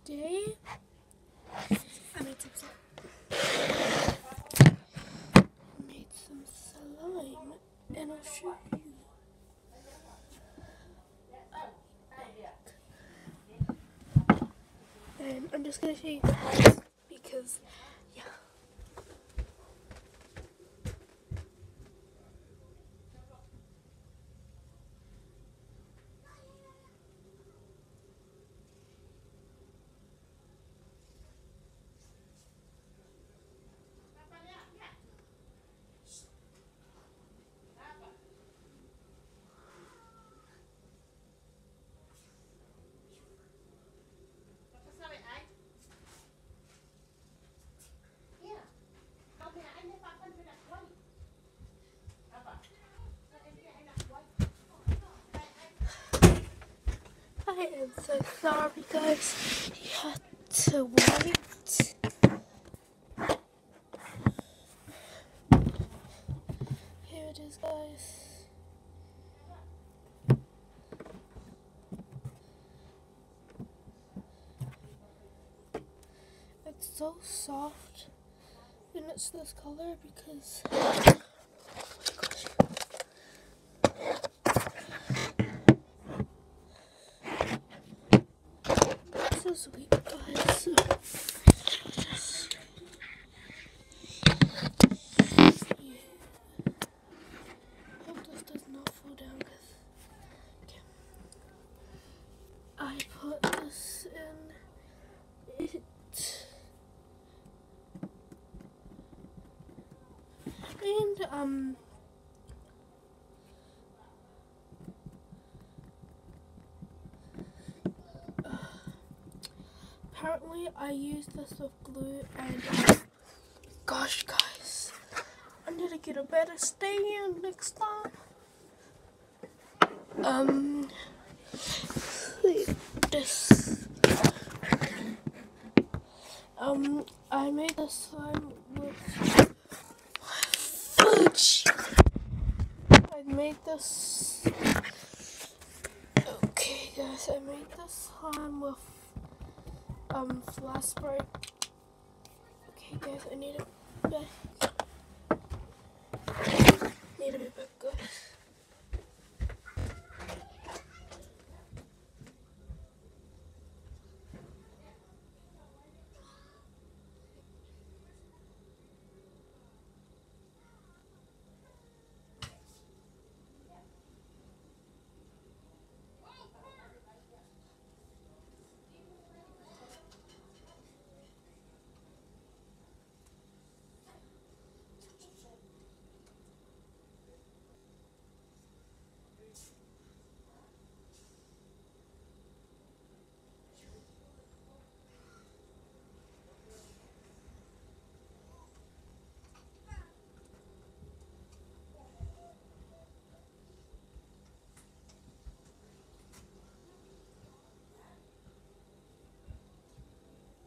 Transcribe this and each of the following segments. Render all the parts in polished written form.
today I made some slime and I'll show you. And I'm just gonna show you guys because yeah. I am so sorry guys, you had to wait. Here it is guys. It's so soft and it's this color because so sweet guys. Hope this does not fall down because I put this in it. And apparently I used this with glue and gosh guys, I need to get a better stand next time. This I made this slime with fudge. I made this. Okay, guys, I made this slime with flash spray. Okay, guys, I need a bit. Need a bit back, guys.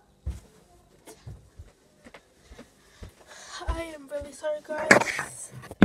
I am really sorry, guys.